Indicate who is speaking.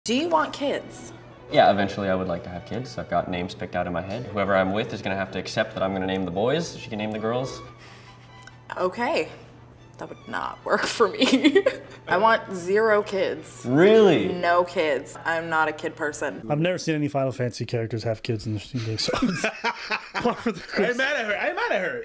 Speaker 1: Do you want kids?
Speaker 2: Yeah, eventually I would like to have kids. I've got names picked out in my head. Whoever I'm with is gonna have to accept that I'm gonna name the boys. She can name the girls.
Speaker 1: Okay. That would not work for me. I want 0 kids.
Speaker 2: Really?
Speaker 1: No kids. I'm not a kid person.
Speaker 3: I've never seen any Final Fantasy characters have kids in the game, so
Speaker 4: I ain't mad at her.